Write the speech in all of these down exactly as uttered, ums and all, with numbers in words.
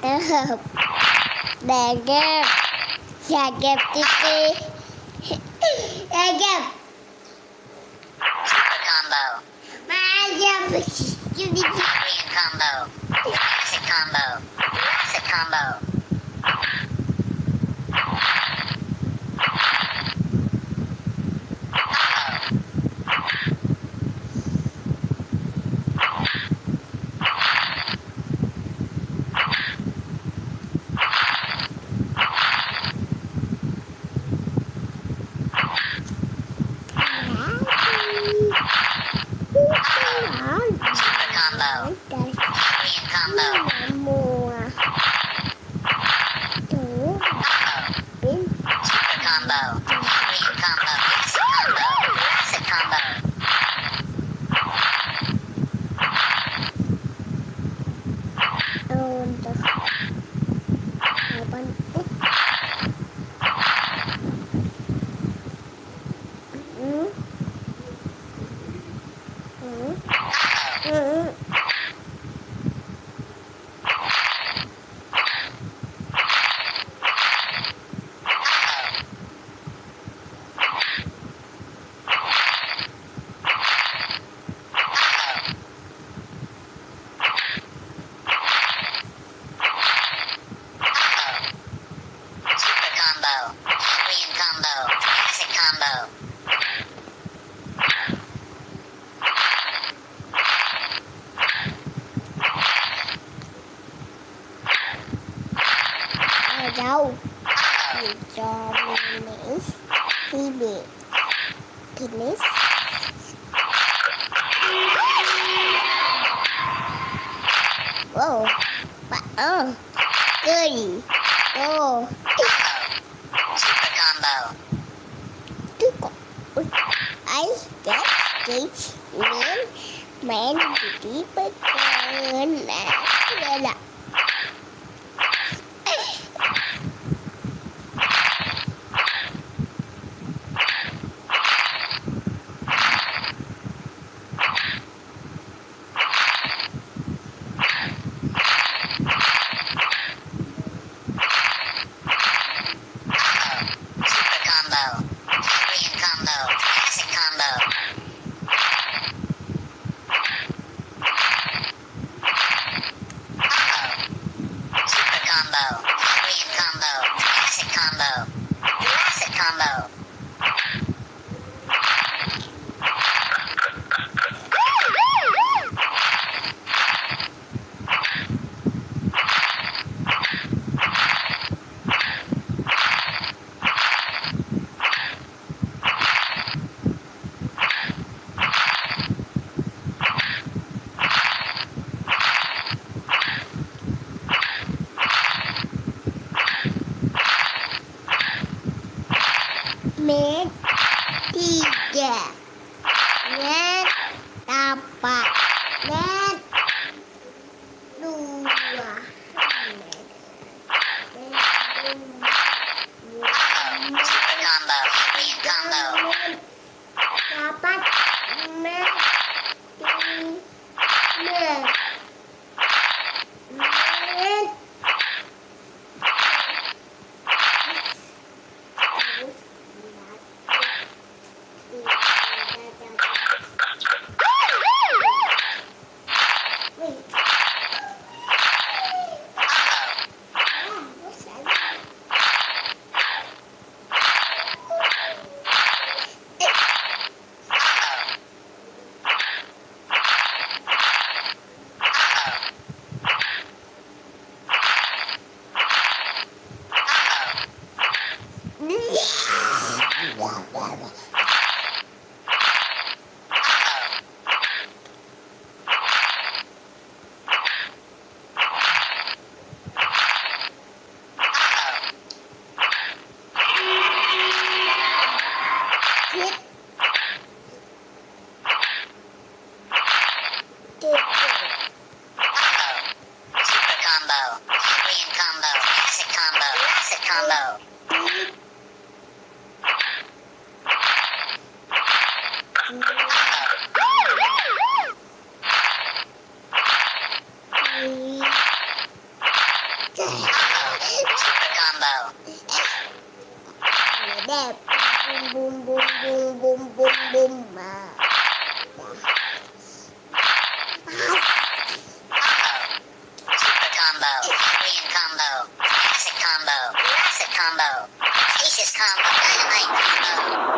Tớp. Đàn ghép. Gà ghép tiki. Gà ghép. Super combo. Mà ghép. Korean combo. Classic combo. Classic combo. Combo. Korean combo. Mùa. Chủ. Biến. Super combo. Korean combo. Classic combo. Classic combo. Ơn được. Hai bên út. Ừ. Ừ. Ừ. Super combo. Korean combo. Classic combo. Ở đâu? Vì cho penis. Penis. Penis. Wow. Bạn ơi. Cười. Ô. Super combo. Tức quả. Ui. Ấy. Chết. Chị. Mến. Mến. Chị tí bớt cơn. À. Đây là. Super combo. Korean combo. Classic combo. Super combo. Korean combo. Classic combo. Classic combo. Mến. Tiga. Mến. Tapak. Mến. Dua. Mến. Super combo. Korean combo. Mến. Tapak. Mến. Tiga. Mến. Mến. đẹp. Bum bum bum bum bum bum mà. Combo, Korean combo, classic combo, classic combo, Cretaceous combo, dynamite combo.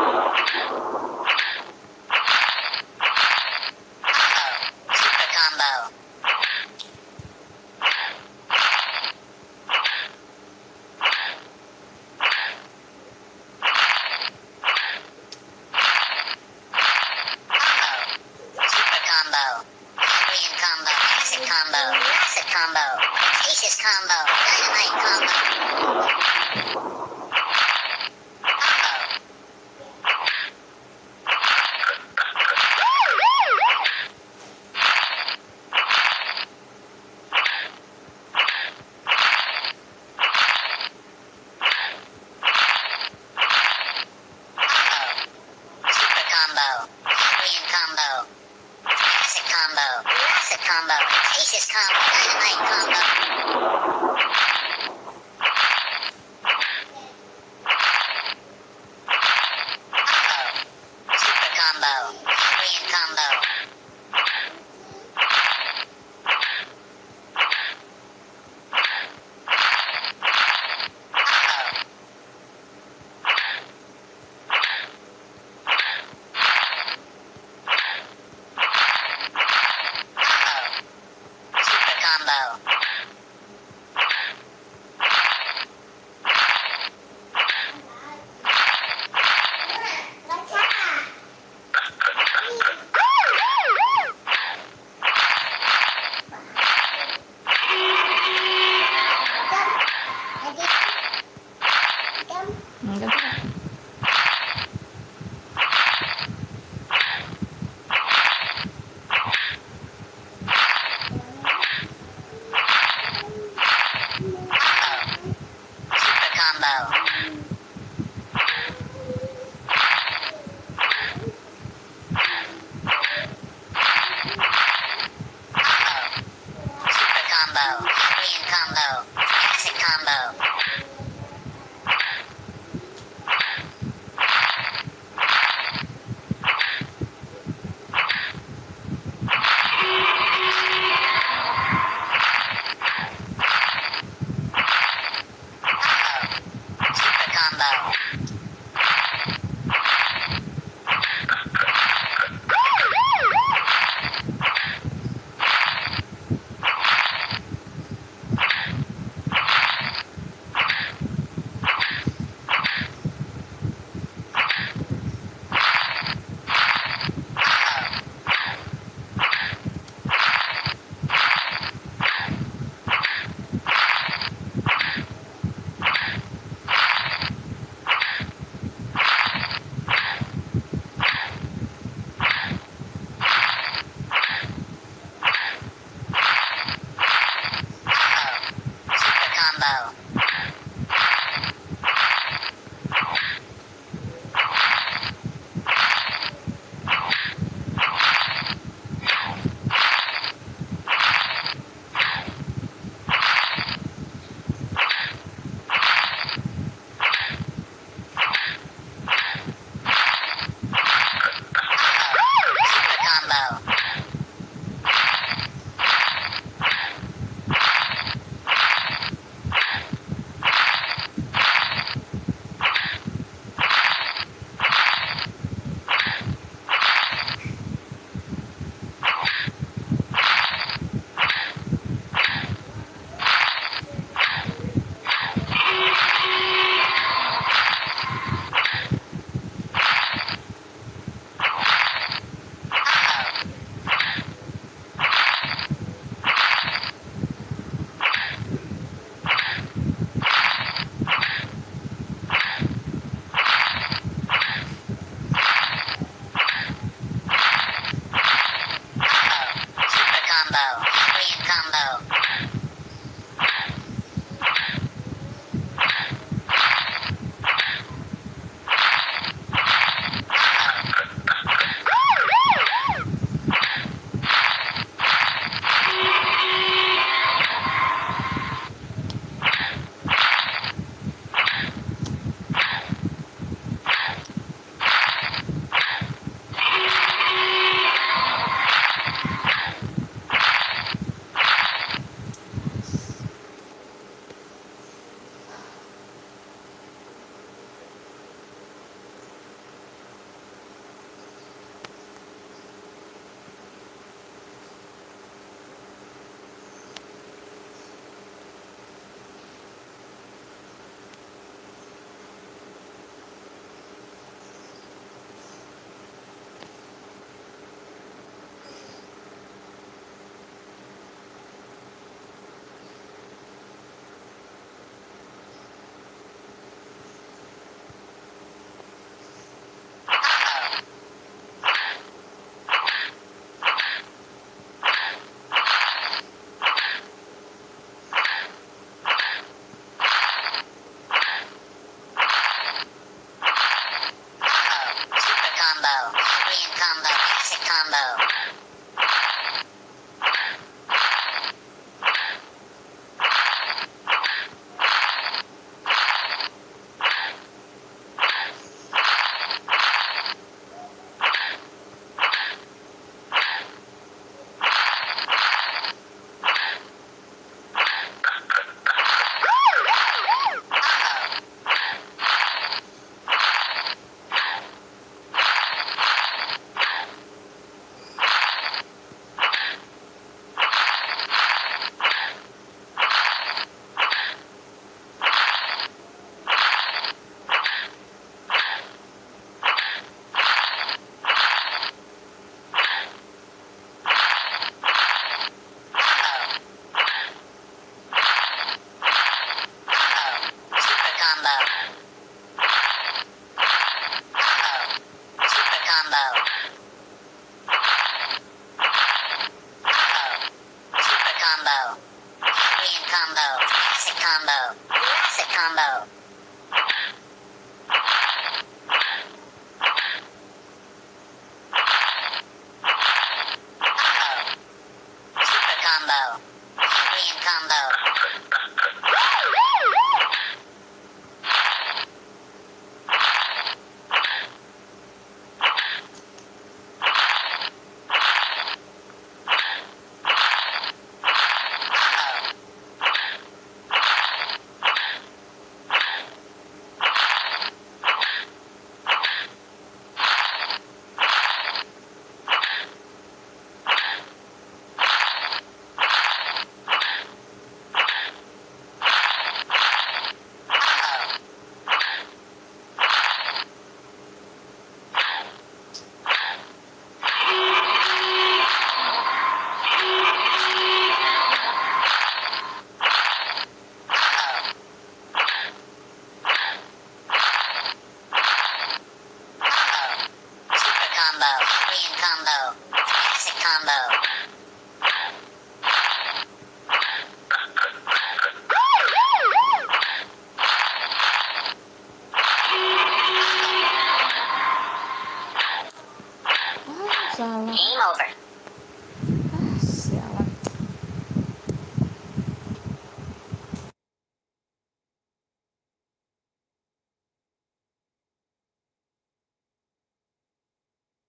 Combo, super combo. Combo, super combo, Korean combo, classic combo, classic combo. Cretaceous combo, dynamite combo. Combo, Cretaceous combo, dynamite combo. Combo, super combo, Korean combo. Combo, Korean combo, classic combo. Combo, super combo. combo. Korean combo. Classic combo. Classic combo. Combo. Super combo. Korean combo. Korean combo. Classic combo. Ah, salah. Game over.